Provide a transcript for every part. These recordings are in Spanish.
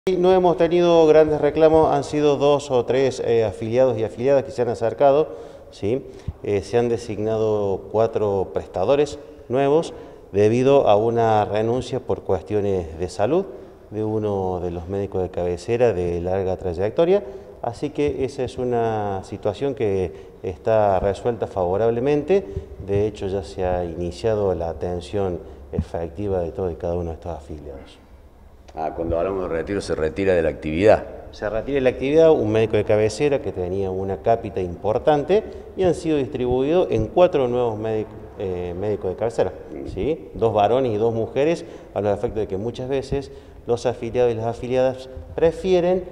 No hemos tenido grandes reclamos, han sido 2 o 3 afiliados y afiliadas que se han acercado, ¿sí? Se han designado 4 prestadores nuevos debido a una renuncia por cuestiones de salud de uno de los médicos de cabecera de larga trayectoria, así que esa es una situación que está resuelta favorablemente. De hecho, ya se ha iniciado la atención efectiva de todos y cada uno de estos afiliados. Cuando hablamos de retiro, se retira de la actividad. Se retira de la actividad un médico de cabecera que tenía una cápita importante y han sido distribuidos en 4 nuevos médicos de cabecera, ¿sí? 2 varones y 2 mujeres, a los efectos de que muchas veces los afiliados y las afiliadas prefieren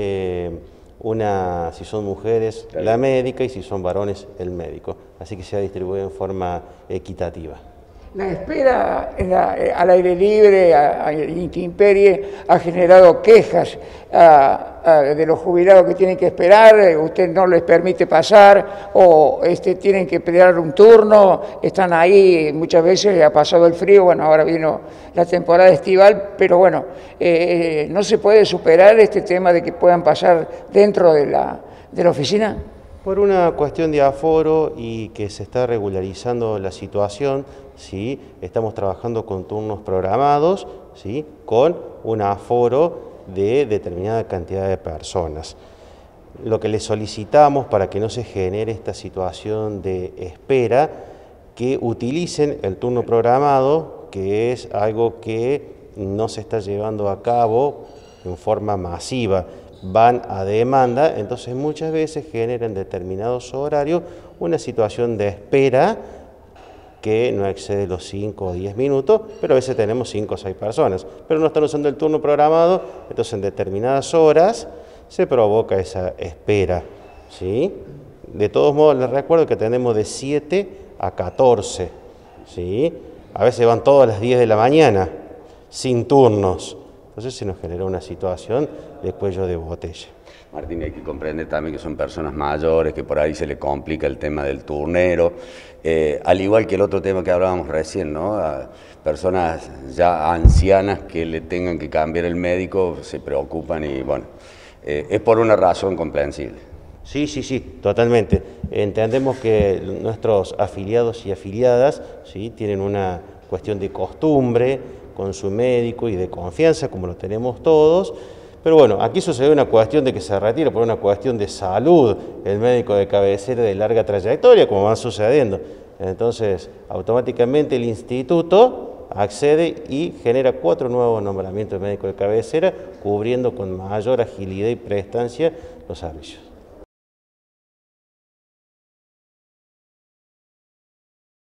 si son mujeres, la médica, y si son varones, el médico. Así que se ha distribuido en forma equitativa. La espera al aire libre, a intemperie, ha generado quejas de los jubilados que tienen que esperar, usted no les permite pasar, o tienen que esperar un turno, están ahí, muchas veces ha pasado el frío, bueno, ahora vino la temporada estival, pero bueno, ¿no se puede superar este tema de que puedan pasar dentro de la oficina? Por una cuestión de aforo y que se está regularizando la situación, ¿sí? Estamos trabajando con turnos programados, ¿sí? Con un aforo de determinada cantidad de personas. Lo que les solicitamos para que no se genere esta situación de espera, que utilicen el turno programado, que es algo que no se está llevando a cabo en forma masiva. Van a demanda, entonces muchas veces generan determinados horarios una situación de espera que no excede los 5 o 10 minutos, pero a veces tenemos 5 o 6 personas, pero no están usando el turno programado, entonces en determinadas horas se provoca esa espera, ¿sí? De todos modos, les recuerdo que tenemos de 7 a 14, ¿sí? A veces van todas las 10 de la mañana, sin turnos. Entonces se nos genera una situación de cuello de botella. Martín, hay que comprender también que son personas mayores, que por ahí se le complica el tema del turnero, al igual que el otro tema que hablábamos recién, ¿no? A personas ya ancianas que le tengan que cambiar el médico, se preocupan y bueno, es por una razón comprensible. Sí, totalmente. Entendemos que nuestros afiliados y afiliadas, ¿sí? Tienen una cuestión de costumbre con su médico y de confianza, como lo tenemos todos, pero bueno, aquí sucede una cuestión de que se retira por una cuestión de salud el médico de cabecera de larga trayectoria, como va sucediendo. Entonces, automáticamente el instituto accede y genera 4 nuevos nombramientos de médico de cabecera, cubriendo con mayor agilidad y prestancia los servicios.